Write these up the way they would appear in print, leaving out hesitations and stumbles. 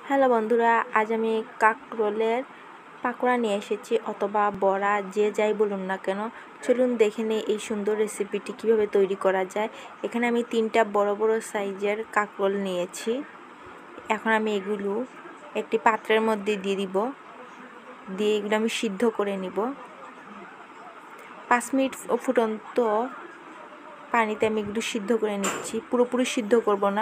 Hello বন্ধুরা, আজ আমি কাঁকরোলের পাকোড়া নিয়ে এসেছি, অথবা বড়া, যে যাই বলুন না কেন। চলুন দেখে নিই এই সুন্দর রেসিপিটি কিভাবে তৈরি করা যায়। এখানে আমি 3টা বড় বড় সাইজের কাঁকরোল নিয়েছি। এখন আমি এগুলো একটি পাত্রের মধ্যে দিয়ে দিব, দিয়ে এগুলো আমি সিদ্ধ করে নিব। 5 মিনিট ফুটন্ত পানিতে আমি এগুলো সিদ্ধ করে নিচ্ছি, পুরোপুরি সিদ্ধ করব না।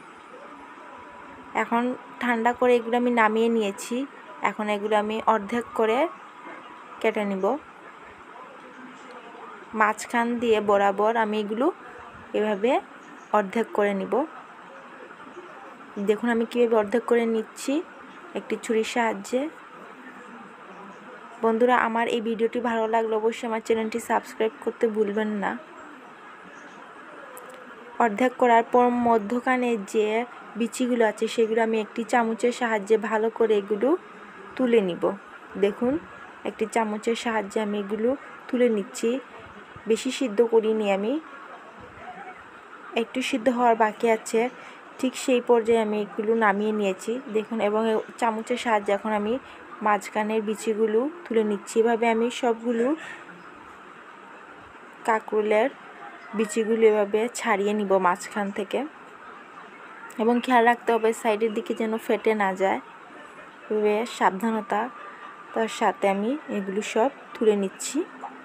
এখন ঠান্ডা করে এগুলো আমি নামিয়ে নিয়েছি। এখন এগুলো আমি অর্ধেক করে কেটে নিব। মাঝখান দিয়ে বরাবর আমি এগুলো এভাবে অর্ধেক করে নিব। দেখুন আমি কীভাবে অর্ধেক করে নিচ্ছি একটি ছুরির সাহায্যে। বন্ধুরা, আমার এই ভিডিওটি ভালো লাগলে অবশ্যই আমার চ্যানেলটি সাবস্ক্রাইব করতে ভুলবেন না। অর্ধেক করার পর মধ্যখানে যে বিচিগুলো আছে সেগুলো আমি একটি চামচের সাহায্যে ভালো করে এগুলো তুলে নিব। দেখুন একটি চামচের সাহায্যে আমি এগুলো তুলে নিচ্ছি। বেশি সিদ্ধ করিনি, আমি একটু সিদ্ধ হওয়ার বাকি আছে। ঠিক সেই পর্যায়ে আমি এগুলো নামিয়ে নিয়েছি দেখুন, এবং চামচের সাহায্যে এখন আমি মাঝখানের বিচিগুলো তুলে নিচ্ছি। এভাবে আমি সবগুলো কাঁকরোলের বিচিগুলো এভাবে ছাড়িয়ে নিব মাঝখান থেকে, এবং খেয়াল রাখতে হবে সাইডের দিকে যেন ফেটে না যায়। এভাবে সাবধানতার সাথে আমি এগুলো সব তুলে নিচ্ছি।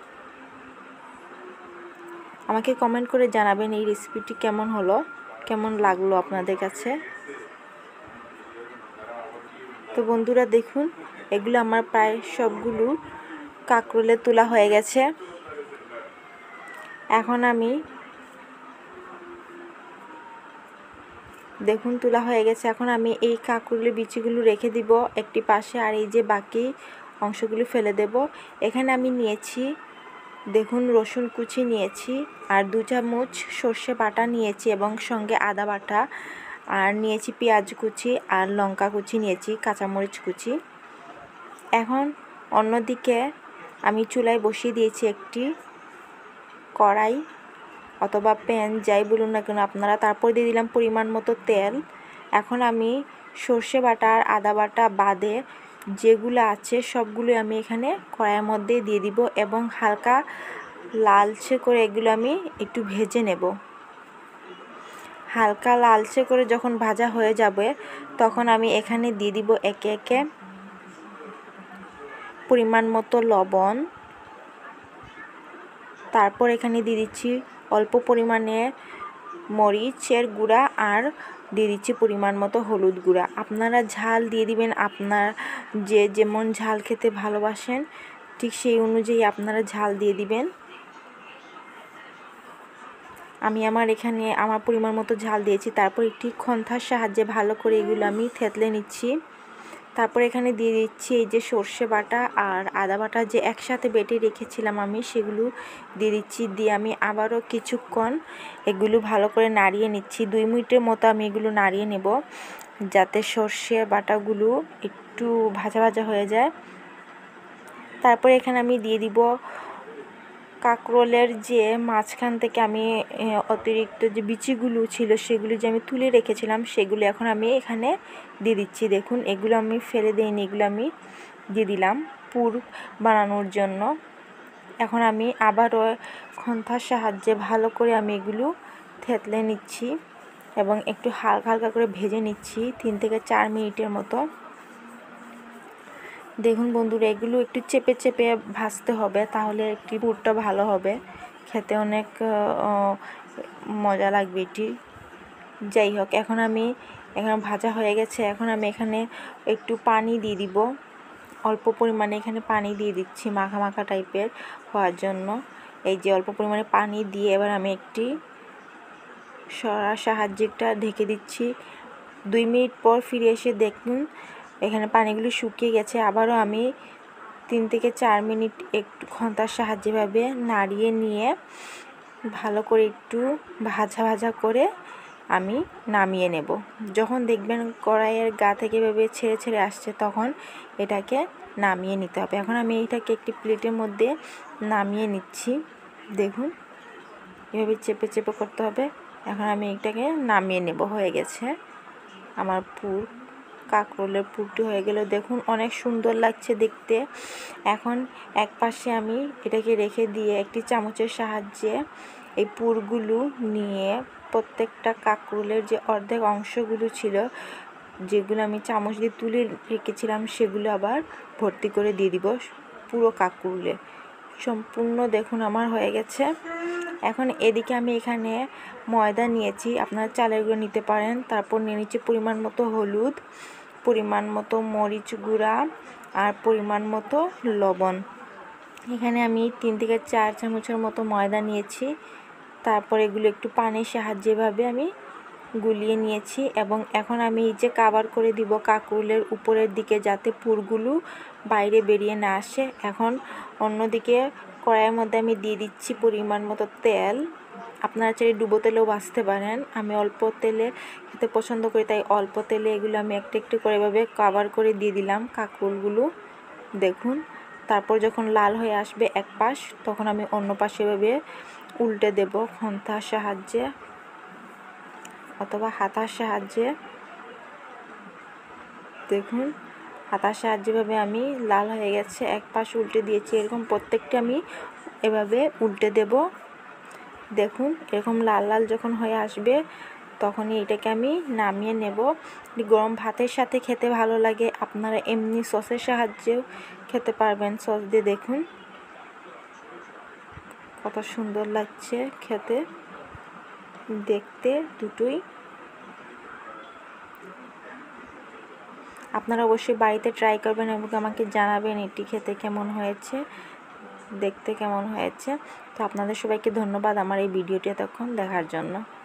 আমাকে কমেন্ট করে জানাবেন এই রেসিপিটি কেমন হলো, কেমন লাগলো আপনাদের কাছে। তো বন্ধুরা দেখুন, এগুলো আমার প্রায় সবগুলো কাঁকরোলে তোলা হয়ে গেছে। এখন আমি দেখুন তোলা হয়ে গেছে। এখন আমি এই কাঁকরোলের বিচিগুলো রেখে দিব একটি পাশে, আর এই যে বাকি অংশগুলো ফেলে দেব। এখানে আমি নিয়েছি দেখুন রসুন কুচি নিয়েছি, আর 2 চামচ সর্ষে বাটা নিয়েছি, এবং সঙ্গে আদা বাটা, আর নিয়েছি পেঁয়াজ কুচি, আর লঙ্কা কুচি নিয়েছি, কাঁচামরিচ কুচি। এখন অন্যদিকে আমি চুলায় বসিয়ে দিয়েছি একটি কড়াই অথবা প্যান, যাই বলুন না কেন আপনারা। তারপর দিয়ে দিলাম পরিমাণ মতো তেল। এখন আমি সর্ষে বাটা আর আদা বাটা বাদে যেগুলো আছে সবগুলো আমি এখানে কড়াইয়ের মধ্যে দিয়ে দিব, এবং হালকা লালচে করে এগুলো আমি একটু ভেজে নেব। হালকা লালচে করে যখন ভাজা হয়ে যাবে তখন আমি এখানে দিয়ে দিব একে একে পরিমাণ মতো লবণ। তারপর এখানে দিয়ে দিচ্ছি অল্প পরিমাণে মরিচের গুঁড়া, আর দিয়ে দিচ্ছি পরিমাণ মতো হলুদ গুঁড়া। আপনারা ঝাল দিয়ে দিবেন, আপনার যে যেমন ঝাল খেতে ভালোবাসেন ঠিক সেই অনুযায়ী আপনারা ঝাল দিয়ে দিবেন। আমি এখানে আমার পরিমাণ মতো ঝাল দিয়েছি। তারপর একটি খন্থার সাহায্যে ভালো করে এগুলো আমি থেতলে নিচ্ছি। তারপর এখানে দিয়ে দিচ্ছি এই যে সর্ষে বাটা আর আদা বাটা যে একসাথে বেটে রেখেছিলাম আমি, সেগুলো দিয়ে দিচ্ছি। দিয়ে আমি আবারও কিছুক্ষণ এগুলো ভালো করে নাড়িয়ে নিচ্ছি। 2 মিনিটের মতো আমি এগুলো নাড়িয়ে নেব, যাতে সর্ষে বাটাগুলো একটু ভাজা ভাজা হয়ে যায়। তারপর এখানে আমি দিয়ে দিব কাঁকরোলের যে মাঝখান থেকে আমি অতিরিক্ত যে বিচিগুলো ছিল সেগুলো যে আমি তুলে রেখেছিলাম সেগুলো এখন আমি এখানে দিয়ে দিচ্ছি। দেখুন এগুলো আমি ফেলে দিইনি, এগুলো আমি দিয়ে দিলাম পুর বানানোর জন্য। এখন আমি আবারও খন্থার সাহায্যে ভালো করে আমি এগুলো থেতলে নিচ্ছি, এবং একটু হালকা হালকা করে ভেজে নিচ্ছি 3 থেকে 4 মিনিটের মতো। দেখুন বন্ধুরা, এগুলো একটু চেপে চেপে ভাজতে হবে, তাহলে একটি পুরটা ভালো হবে, খেতে অনেক মজা লাগবে এটি। যাই হোক, এখন ভাজা হয়ে গেছে। এখন আমি এখানে একটু পানি দিয়ে দিব, অল্প পরিমাণে এখানে পানি দিয়ে দিচ্ছি মাখা মাখা টাইপের হওয়ার জন্য। এই যে অল্প পরিমাণে পানি দিয়ে এবার আমি একটি সরার সাহায্যে একটা ঢেকে দিচ্ছি। 2 মিনিট পর ফিরে এসে দেখুন এখানে পানিগুলো শুকিয়ে গেছে। আবারও আমি 3 থেকে 4 মিনিট একটু খন্তার সাহায্যে ভাবে নাড়িয়ে নিয়ে ভালো করে একটু ভাজা ভাজা করে আমি নামিয়ে নেব। যখন দেখবেন কড়াইয়ের গা থেকে এভাবে ছেড়ে ছেড়ে আসছে তখন এটাকে নামিয়ে নিতে হবে। এখন আমি এটাকে একটি প্লেটের মধ্যে নামিয়ে নিচ্ছি। দেখুন এভাবে চেপে চেপে করতে হবে। এখন আমি এটাকে নামিয়ে নেব। হয়ে গেছে আমার পুর কাঁকরোলের পুরটি হয়ে গেল। দেখুন অনেক সুন্দর লাগছে দেখতে। এখন এক পাশে আমি এটাকে রেখে দিয়ে একটি চামচের সাহায্যে এই পুরগুলো নিয়ে প্রত্যেকটা কাঁকরোলের যে অর্ধেক অংশগুলো ছিল, যেগুলো আমি চামচ দিয়ে তুলে রেখেছিলাম, সেগুলো আবার ভর্তি করে দিয়ে দিব পুরো কাঁকরোলে। সম্পূর্ণ দেখুন আমার হয়ে গেছে। এখন এদিকে আমি এখানে ময়দা নিয়েছি, আপনারা চালের গুঁড়ো নিতে পারেন। তারপর নিয়ে নিচ্ছি পরিমাণ মতো হলুদ, পরিমাণ মতো মরিচ গুঁড়া আর পরিমাণ মতো লবণ। এখানে আমি 3 থেকে 4 চামচের মতো ময়দা নিয়েছি। তারপর এগুলো একটু পানির সাহায্যে এভাবে আমি গুলিয়ে নিয়েছি এবং এখন আমি এই যে কভার করে দিব কাঁকরোলের উপরের দিকে, যাতে পুরগুলো বাইরে বেরিয়ে না আসে। এখন অন্যদিকে কড়াইয়ের মধ্যে আমি দিয়ে দিচ্ছি পরিমাণ মতো তেল। আপনারা চাইলে ডুবো তেলেও ভাজতে পারেন। আমি অল্প তেলে খেতে পছন্দ করি, তাই অল্প তেলে এগুলো আমি একটু একটু করে এভাবে কভার করে দিয়ে দিলাম কাঁকরোলগুলো। দেখুন, তারপর যখন লাল হয়ে আসবে এক পাশ, তখন আমি অন্য পাশে এভাবে উল্টে দেব খন্তার সাহায্যে অথবা হাতার সাহায্যে। দেখুন, হাতার সাহায্যে ভাবে আমি লাল হয়ে গেছে, এক পাশ উল্টে দিয়েছি। এরকম প্রত্যেকটা আমি এভাবে উল্টে দেব। দেখুন, এরকম লাল লাল যখন হয়ে আসবে, তখনই এটাকে আমি নামিয়ে নেব। গরম ভাতের সাথে খেতে ভালো লাগে। আপনারা এমনি সসের সাহায্যেও খেতে পারবেন, সস দিয়ে। দেখুন কত সুন্দর লাগছে খেতে, দেখতে দুটোই। আপনারা অবশ্যই বাড়িতে ট্রাই করবেন এবং আমাকে জানাবেন এটি খেতে কেমন হয়েছে, দেখতে কেমন হয়েছে। তো আপনাদের সবাইকে ধন্যবাদ আমার এই ভিডিওটি এতক্ষণ দেখার জন্য।